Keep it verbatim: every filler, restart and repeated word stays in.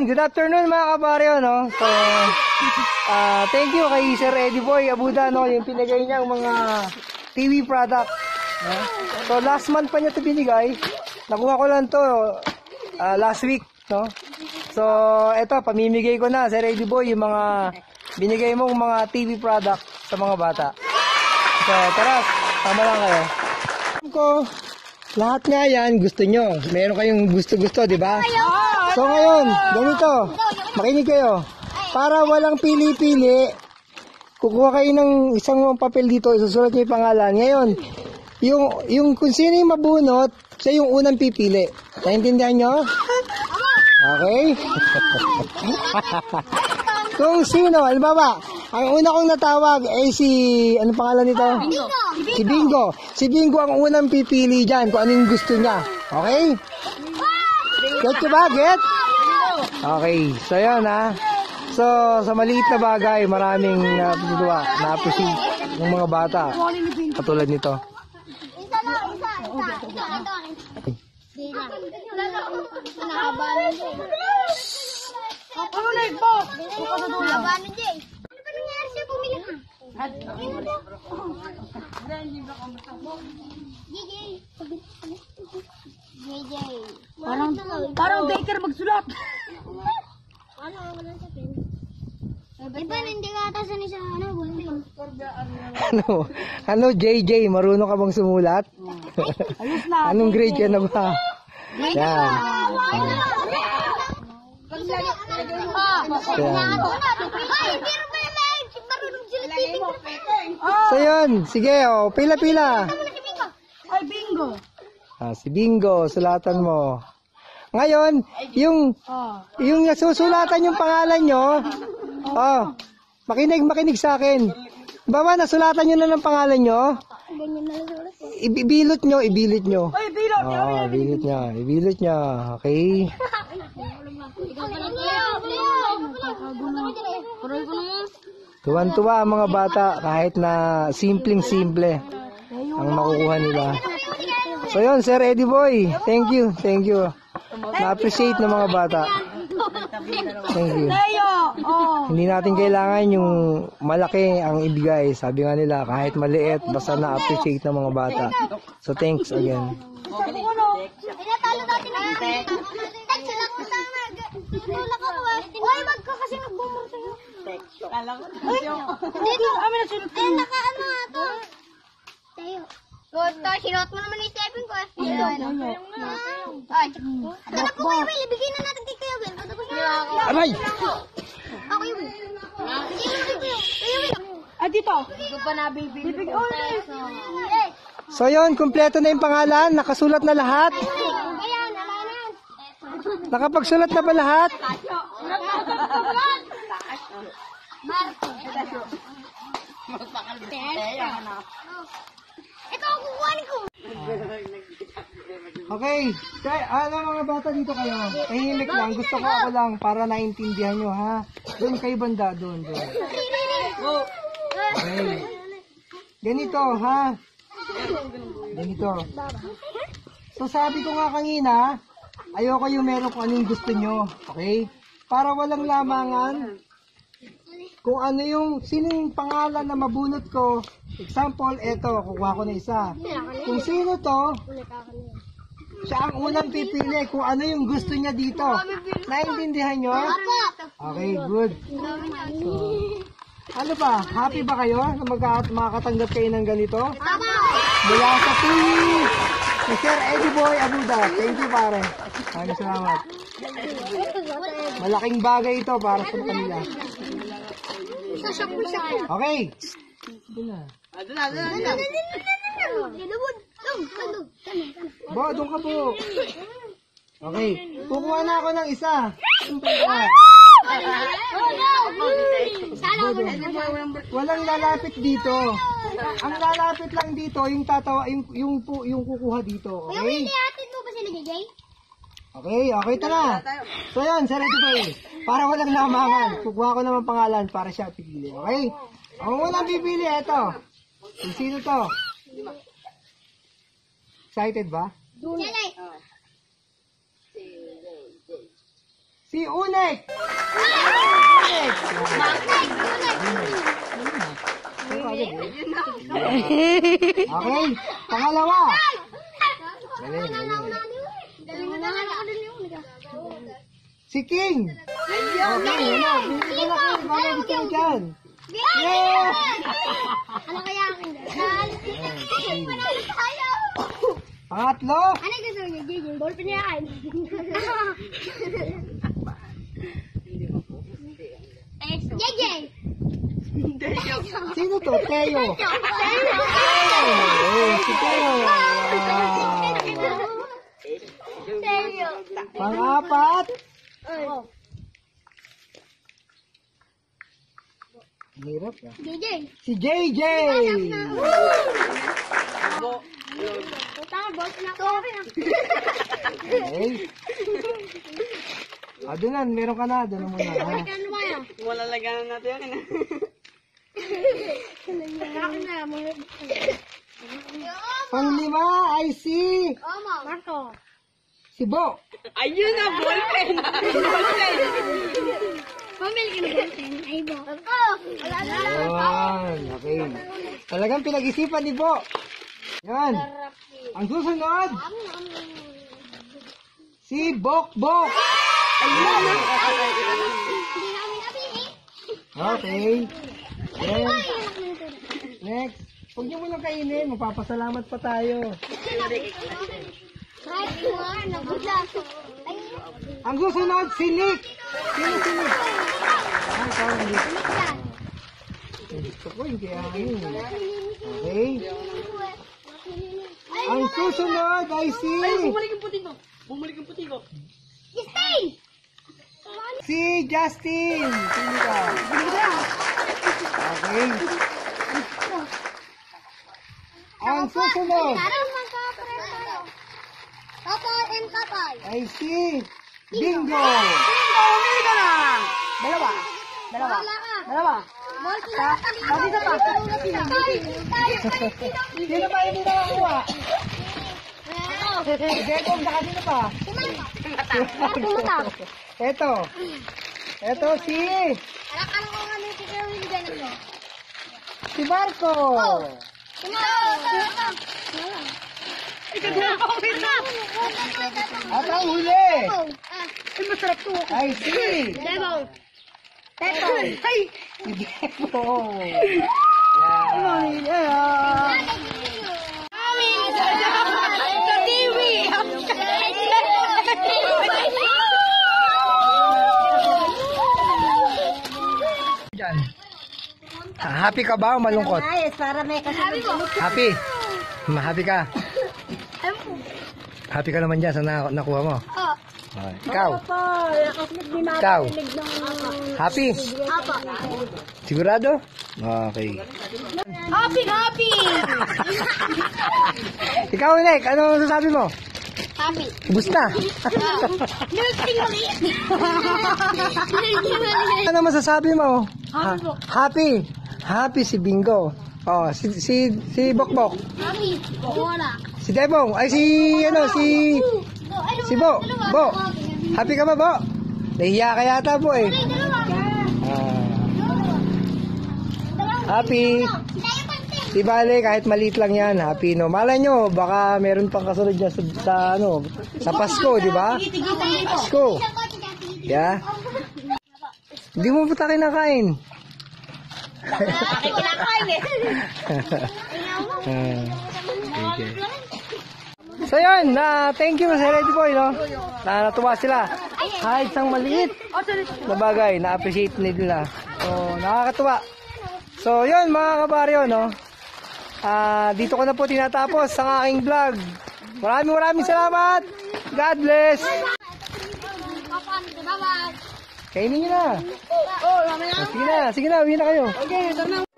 Ayun, good afternoon mga kabaryo, no? So, uh, thank you kay Sir Eddie Boy Abuda, no? Yung pinigay niyang mga T V product. No? So, last month pa niya ito binigay. Nakuha ko lang to uh, last week, no? So, eto, pamimigay ko na, Sir Eddie Boy, yung mga binigay mong mga T V product sa mga bata. So, tara, tama lang kayo. Ko, lahat nga yan gusto nyo. Meron kayong gusto-gusto, di ba? So ngayon, ganito, makinig kayo. Para walang pili-pili, kukuha kayo ng isang papel dito, isusulat nyo yung pangalan. Ngayon, yung, yung kung sino yung mabunot, siya yung unang pipili. Naintindihan nyo? Okay? Kung sino, halimbawa, ang una kong natawag ay si, anong pangalan nito? Bingo. Si Bingo. Si Bingo ang unang pipili dyan kung ano yung gusto niya. Okay? Get you ba? Get? Okay. So, yun ha. So, sa maliit na bagay, maraming natutuwa, na-appreciate ng mga bata. Katulad nito. Isa lang, isa, isa. Ito, ito. Di lang. Nakabalan siya. Ano na ito? Nakabalan siya. Ano ba nangyari siya? Bumili ka. J J. J J. Parang, parang baker magsulat. Ano ang wala sa pen? Eh, pa, hindi ka atasan niya sa ano, buhay. Ano? Ano, J J? Marunong ka bang sumulat? Ayos na. Anong grade ka na ba? Yan. So yun, sige, oh, pila-pila. Ay, Bingo. Ah, si Bingo, sulatan mo. Ngayon, yung yung nasusulatan yung pangalan nyo, oh, makinig, makinig sa akin. Bawa, nasulatan nyo na ng pangalan nyo, ibilot nyo, ibilot nyo. Ay, bilot. Oh, ibilot nyo, ibilot nyo, okay? Tuwan-tuwa ang mga bata kahit na simpleng-simple ang makukuha nila. So yun, Sir Eddie Boy, thank you, thank you. Na-appreciate ng mga bata. Thank you. Oh. Hindi natin kailangan yung malaki ang ibigay. Sabi nga nila, kahit maliit, basta na-appreciate ng mga bata. So thanks again. Inatalo natin ang text lang mo sana. Tulak ako eh. Uy, wag ka kasi mag-bumor sa'yo. Dito, Kami na sulat. eh, naka-ano nga to. Tayo. Goto, sinuot mo naman yung stepin ko eh. Ay, ano po kayo, Will? Ibigay na natin kay Kuya Will. Ano po siya? Aray! Ako yung Will. Kuya Will. Ah, dito. Hindi ko pa nabibili. So yun, kumpleto na yung pangalan, nakasulat na lahat. Ayan, alanan. Nakapagsulat na ba lahat? Ito ang kukuhanin ko. Okay, kaya ano mga bata dito kayo? Tahimik lang, gusto ko ako lang para naintindihan nyo ha. Doon kayo banda, doon, doon. Okay. Ganito ha. Ganito. So sabi ko nga kanina, ayoko yung meron kung anong gusto nyo. Okay? Para walang lamangan. Kung ano yung, sino yung pangalan na mabunot ko. Example, eto, kukuha ko na isa. Kung sino to, siya ang unang pipili kung ano yung gusto niya dito. Naintindihan nyo? Okay, good. So, ano ba? Happy ba kayo na magka- makakatanggap kayo ng ganito? Tama. Mula sa T V, si Sir Eddie Boy Abuda. Thank you, pare. Maraming salamat. Malaking bagay ito para sa kanila. Okay. Bo, doon ka po. Okay. Kukuha na ako ng isa. Walang lalapit dito. Ang lalapit lang dito, yung tatawa, yung, yung, yung, yung kukuha dito. Yung Okay? inihatid mo ba sila, J J? Okay, okay, tara. So yun, Sir Eddie Boy. Para walang lamangan, kukuha ko naman pangalan para siya pipili. Okay? Ang unang pipili, eto. Kung sino to? Excited ba? J J. Si Unek. Okay, pangalawa. Si King. Okay, ano? Pili ko na King. Ano gusto mo dyan? Yeah! Ano kaya akin? Pangatlo. Ano gusto niya, J J? Ballpen niya yan. J J! Sino to? Teo. Teo! Eh, si Teo. Teo! Pang-apat. Hirap ah. J J! Si J J. Tama, ballpen ako. Okay. Ah, doon meron ka na. Doon mo na. Ha? Ano ba yan? Wala laganan natin yan. Akin na, mga... Panglima ay si... Omo. Marco. Si Bo. Ayun na, ballpen. Ballpen. Pamili ka ng ballpen. Ay, bo. Ako! Wala na lang. Yan. Okay. Talagang pinag-isipan ni Bo. Yan. Ang susunod, si Bok Bok. Hindi namin napili. Okay. Then, next. Huwag niyo muna kainin. Magpapasalamat pa tayo. Kahit mga nagbulag. Ay, Ang susunod, si Nick. Sino si Nick? Ah, ikaw, Nick. yan. Gusto ko yung kaya ano. Okay. Ang susunod ay si... Bumalik ang puti ko. Bumalik ang puti ko. Stay! Si Justin. Sino ka? Okay. Ang susunod Parang magkakapareho tayo. Tatay and tatay. ay si Bingo. Bumili ka na. Dalawa. Dalawa. Wala ka. Dalawa. Multi na Bakit isa pa? Sino ba hindi nakakuha? Gekong, saka sino pa? Eto. Eto si... Alak-alak ko nga may tikawin dyan ako. Si Marco. At ang huli Ay, masarap to. ay si... Devil. Ay! Si Gekong. Yan. Yeah. Sa T V! Diyan. Ha- Happy ka ba o malungkot? Ayos, para may kasabi ko. Happy. Ma-happy ka. Happy ka naman dyan sa na nakuha mo. Oh. Okay. Ikaw. Opo, kasi di Ikaw. matilig ng... Happy. Apa. Sigurado? Okay. Happy, happy! Ikaw, Nick. Ano sasabi mo? Happy. Ubus na. Nilting maliit. Nilting maliit. Ano masasabi mo? Happy po. Happy. Happy si Bingo. Oh, si si si Bokbok. Happy. Wala. Si Debong. Ay si ano si si Bo. Bo. Happy ka ba, Bo? Nahiya ka yata, Bo eh. Ah. Happy. Di bale, kahit maliit lang yan, happy no. Malay nyo, baka meron pang kasunod dyan sa, sa ano, sa Pasko, di ba? Pasko. Yeah. Hindi mo pa tayo kinakain. Kinakain eh. Ah, okay. So yun, na thank you sa Ready Boy, no? Na natuwa sila. Kahit isang maliit na bagay, na-appreciate nila. So, nakakatuwa. So yun, mga kabaryo, no? Ah, dito ko na po tinatapos ang aking vlog. Maraming maraming salamat. God bless. Kainin nyo na. Oh, Sige na, sige na, uwi na kayo. Okay, ito na.